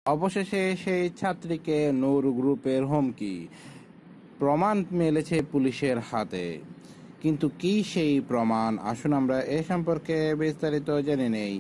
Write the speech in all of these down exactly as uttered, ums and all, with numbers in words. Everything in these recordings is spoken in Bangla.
অবশেষে সেই ছাত্রীকে নূর গ্রুপের হুমকি প্রমাণ মিলেছে পুলিশের হাতে। কিন্তু কি সেই প্রমাণ? আসুন আমরা এ সম্পর্কে বিস্তারিত জেনে নেই।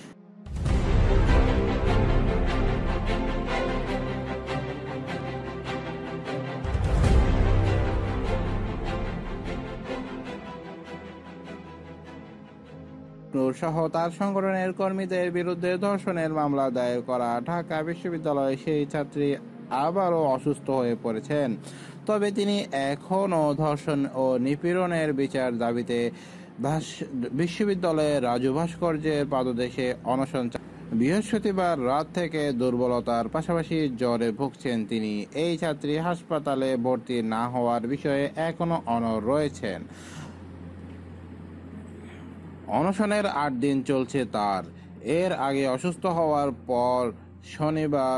নূর সহ তার সংগঠনের কর্মীদের বিরুদ্ধে ধর্ষণের মামলা দায়ের করা ঢাকা বিশ্ববিদ্যালয়ে সেই ছাত্রী আবারও অসুস্থ হয়ে পড়েছেন। তবে তিনি এখনও ধর্ষণ ও নিপীড়নের বিচার দাবিতে বিশ্ববিদ্যালয়ের রাজু ভাস্কর্যের পাদদেশে অনশন। বৃহস্পতিবার রাত থেকে দুর্বলতার পাশাপাশি জ্বরে ভুগছেন তিনি। এই ছাত্রী হাসপাতালে ভর্তি না হওয়ার বিষয়ে এখনও অনড় রয়েছেন। অনশনের আট দিন চলছে তার। এর আগে অসুস্থ হওয়ার পর শনিবার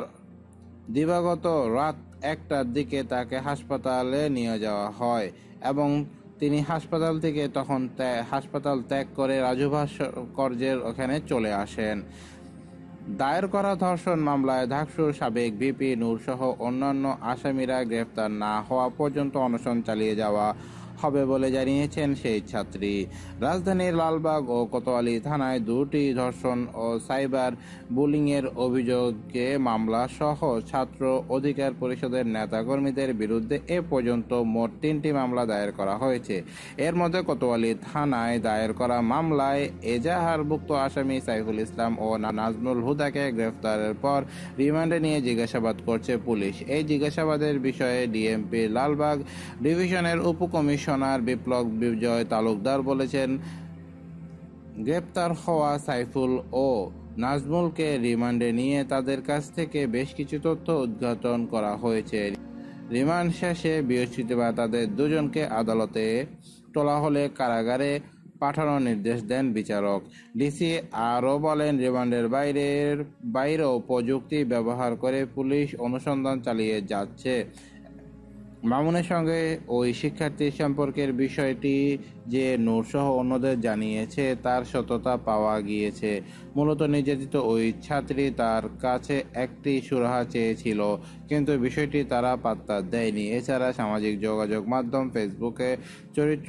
দিবাগত রাত একটার দিকে তাকে হাসপাতালে নিয়ে যাওয়া হয় এবং তিনি হাসপাতাল থেকে তখন হাসপাতাল ত্যাগ করে রাজু ভাস্কর্যের ওখানে চলে আসেন। দায়ের করা ধর্ষণ মামলায় ঢাকসুর সাবেক ভিপি নূর সহ অন্যান্য আসামিরা গ্রেফতার না হওয়া পর্যন্ত অনশন চালিয়ে যাওয়া হবে বলে জানিয়েছেন সেই ছাত্রী। রাজধানীর লালবাগ ও কোতোয়ালি থানায় দুটি ধর্ষণ ও সাইবার বুলিংয়ের অভিযোগে মামলা সহ ছাত্র অধিকার পরিষদের নেতাকর্মীদের বিরুদ্ধে এ পর্যন্ত মোট তিনটি মামলা দায়ের করা হয়েছে। এর মধ্যে কোতোয়ালি থানায় দায়ের করা মামলায় এজাহারভুক্ত আসামি সাইফুল ইসলাম ও নাজমুল হুদাকে গ্রেফতারের পর রিমান্ডে নিয়ে জিজ্ঞাসাবাদ করছে পুলিশ। এই জিজ্ঞাসাবাদের বিষয়ে ডিএমপি লালবাগ ডিভিশনের উপকমিশনার বিপ্লব বিজয় তালুকদার বলেছেন, গ্রেপ্তার হওয়া সাইফুল ও নাজমুলকে রিমান্ডে নিয়ে তাদের কাছ থেকে বেশ কিছু তথ্য উদ্ঘাটন করা হয়েছে। রিমান্ড শেষে বৃহস্পতিবার তাদের দুজনকে আদালতে তোলা হলে কারাগারে পাঠানোর নির্দেশ দেন বিচারক। ডিসি আরও বলেন, রিমান্ডের বাইরের বাইরেও প্রযুক্তি ব্যবহার করে পুলিশ অনুসন্ধান চালিয়ে যাচ্ছে। মামুনের সঙ্গে ওই শিক্ষার্থীর সম্পর্কের বিষয়টি যে নূর সহ অন্যদের জানিয়েছে তার সত্যতা পাওয়া গিয়েছে। মূলত নির্যাতিত ওই ছাত্রী তার কাছে একটি সুরাহা চেয়েছিল, কিন্তু বিষয়টি তারা পাত্তা দেয়নি। এছাড়া সামাজিক যোগাযোগ মাধ্যম ফেসবুকে চরিত্র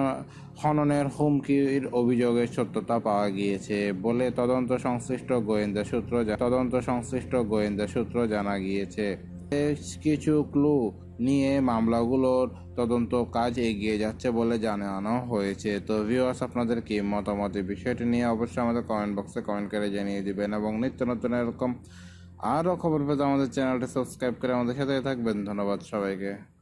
হননের হুমকির অভিযোগের সত্যতা পাওয়া গিয়েছে বলে তদন্ত সংশ্লিষ্ট গোয়েন্দা সূত্র তদন্ত সংশ্লিষ্ট গোয়েন্দা সূত্র জানা গিয়েছে। বেশ কিছু ক্লু নিয়ে মামলাগুলোর তদন্ত কাজ এগিয়ে যাচ্ছে বলে জানানো হয়েছে। তো ভিউয়ার্স, আপনাদের কি মতামত এই বিষয়টি নিয়ে অবশ্যই আমাদের কমেন্ট বক্সে কমেন্ট করে জানিয়ে দিবেন এবং নিত্য নতুন এরকম আরও খবর পেতে আমাদের চ্যানেলটি সাবস্ক্রাইব করে আমাদের সাথে থাকবেন। ধন্যবাদ সবাইকে।